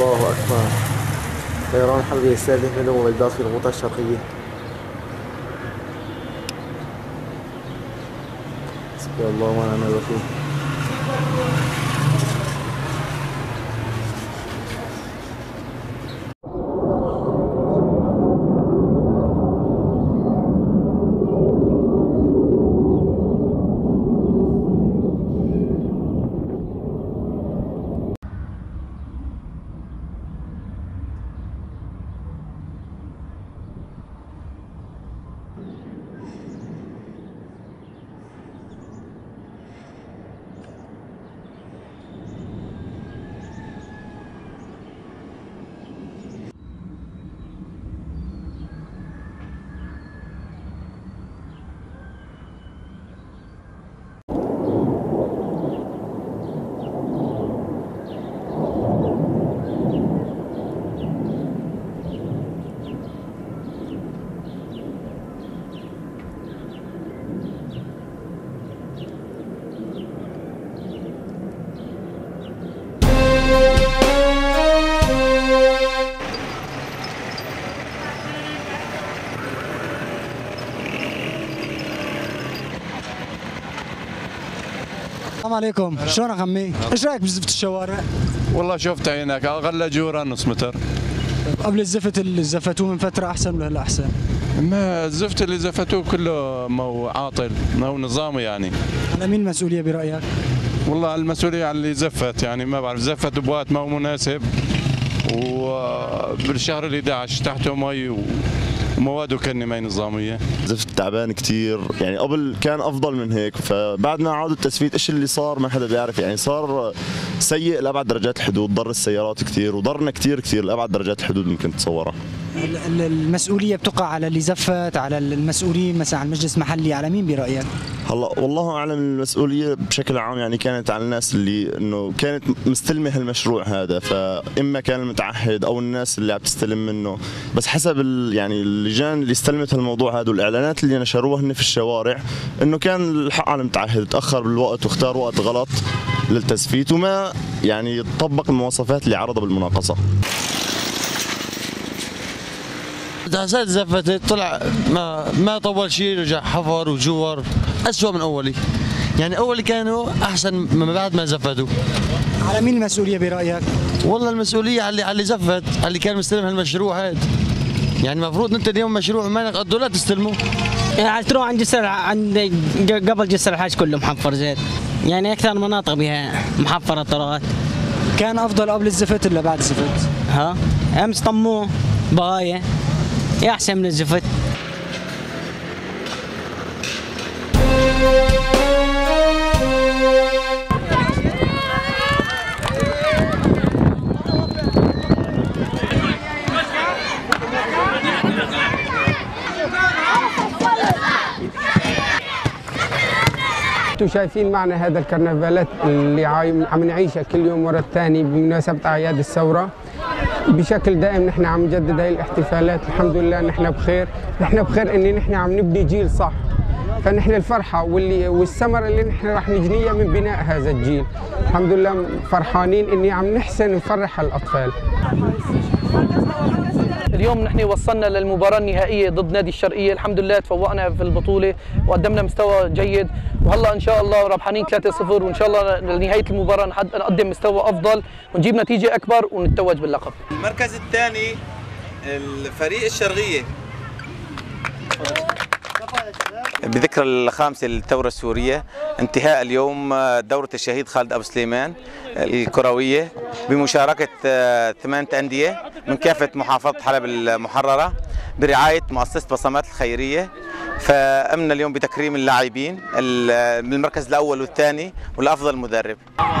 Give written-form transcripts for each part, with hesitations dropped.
الله أكبر. طيران حربي يستهدف مدن وبلدات في الغوطة الشرقية. حسبي الله ونعم الوكيل. السلام عليكم، شلونك عمي؟ ايش رايك بزفت الشوارع؟ والله شفتها هناك اغلى جوره نص متر. قبل الزفت اللي زفتوه من فتره احسن ولا هلا احسن؟ ما الزفت اللي زفتوه كله ما هو عاطل، ما هو نظامي يعني. على مين المسؤوليه برايك؟ والله المسؤوليه على اللي زفت، يعني ما بعرف، زفت بوقت ما هو مناسب، وبالشهر ال 11 تحته مي ومواده كأنه مي نظاميه. زفت تعبان كثير، يعني قبل كان افضل من هيك، فبعد ما عادوا التسفيت ايش اللي صار ما حدا بيعرف، يعني صار سيء لابعد درجات الحدود، ضر السيارات كثير وضرنا كثير لابعد درجات الحدود ممكن تتصورها. المسؤوليه بتقع على اللي زفت، على المسؤولين مثلا على المجلس المحلي، على مين برايك؟ هلا والله اعلم، المسؤوليه بشكل عام يعني كانت على الناس اللي انه كانت مستلمه هالمشروع هذا، فاما كان المتعهد او الناس اللي عم تستلم منه، بس حسب يعني اللجان اللي استلمت هالموضوع هذا والاعلانات اللي نشروها هن في الشوارع، انه كان الحق على المتعهد، تاخر بالوقت واختار وقت غلط للتزفيت وما يعني طبق المواصفات اللي عرضها بالمناقصه. دعسات زفتت، طلع ما طول شيء، رجع حفر وجور أسوأ من أولي، يعني أولي كانوا أحسن من بعد ما زفتوا. على مين المسؤولية برأيك؟ والله المسؤولية على اللي زفت، على اللي كان مستلم هالمشروع هذا، يعني المفروض أنت اليوم مشروع مالك قدوا لا تستلمه. يعني تروح عند جسر، عند قبل جسر الحاج كله محفر زيت، يعني أكثر مناطق بها محفرة الطرقات. كان أفضل قبل الزفت ولا بعد الزفت؟ ها؟ أمس طموه بغاية يا أحسن من الزفت. انتم شايفين معنا هذا الكرنفالات اللي عم نعيشها كل يوم ورا الثاني بمناسبة أعياد الثورة. بشكل دائم نحن عم نجدد هاي الاحتفالات، الحمد لله نحن بخير، نحن بخير اني نحن عم نبني جيل صح، فنحن الفرحة والثمرة اللي نحن رح نجنيها من بناء هذا الجيل، الحمد لله فرحانين اني عم نحسن نفرح الأطفال. اليوم نحن وصلنا للمباراة النهائية ضد نادي الشرقية، الحمد لله تفوقنا في البطولة وقدمنا مستوى جيد، وهلا ان شاء الله ربحانين 3-0، وان شاء الله لنهاية المباراة نقدم مستوى افضل ونجيب نتيجة اكبر ونتوج باللقب. المركز الثاني الفريق الشرقية. بذكرى الخامسة للثورة السورية، انتهاء اليوم دورة الشهيد خالد أبو سليمان الكروية بمشاركة 8 أندية من كافة محافظة حلب المحررة برعاية مؤسسة بصمات الخيرية. فقمنا اليوم بتكريم اللاعبين من المركز الأول والثاني والأفضل مدرب.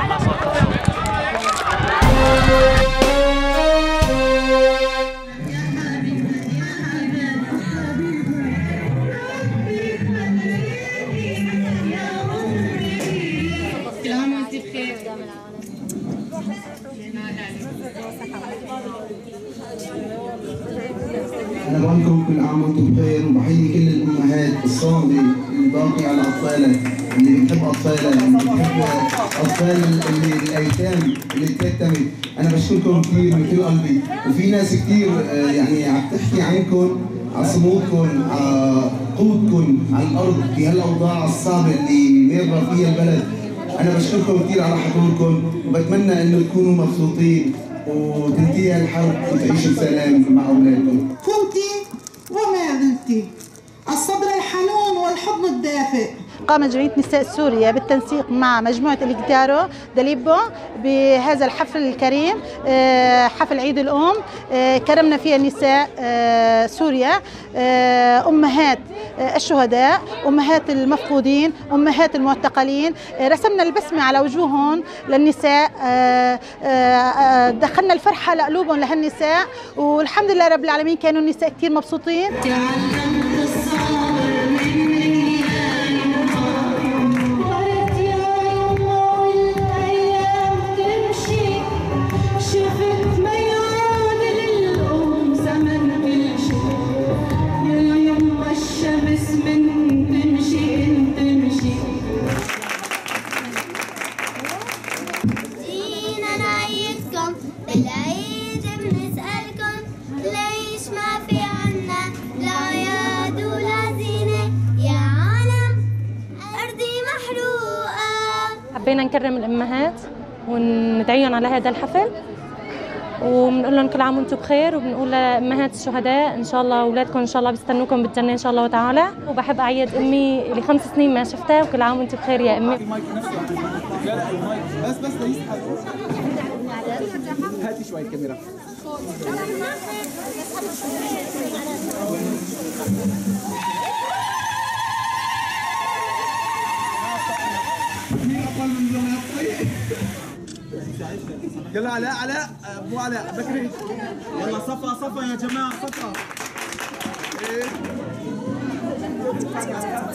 أنا بقول لكم كل عام وأنتم بخير، وبحيي كل الأمهات الصامدة الباقية على أطفالها. اللي بتحب اطفالها، اللي بتحب اطفال الايتام اللي بتهتم. انا بشكركم كثير من كل قلبي، وفي ناس كثير يعني عم تحكي عنكم، على صمودكم، على قوتكم على الارض في هالاوضاع الصعبه اللي مر فيها البلد. انا بشكركم كثير على حضوركم، وبتمنى انه تكونوا مبسوطين وتنتهي الحرب وتعيشوا بسلام مع اولادكم. كنت وما زلت الصدر الحنون والحضن الدافئ. قامت جمعية نساء سوريا بالتنسيق مع مجموعة الإجدارو داليبو بهذا الحفل الكريم، حفل عيد الأم. كرمنا فيها نساء سوريا، أمهات الشهداء، أمهات المفقودين، أمهات المعتقلين. رسمنا البسمة على وجوههم للنساء، دخلنا الفرحة لقلوبهم لهالنساء، والحمد لله رب العالمين كانوا النساء كثير مبسوطين. بالعيد بنسألكم ليش ما في عنا لا عياد ولا زينة يا عالم أرضي محروقة. حبينا نكرم الأمهات وندعيهم على هذا الحفل، وبنقول لهم كل عام وانتم بخير، وبنقول لأمهات الشهداء ان شاء الله اولادكم ان شاء الله بيستنوكم بالجنه ان شاء الله تعالى. وبحب اعيد امي اللي 5 سنين ما شفتها، وكل عام وانتم بخير يا امي. بس هاتي شوي الكاميرا. يلا علاء ابو علاء بكري، يلا صفا يا جماعه صفا.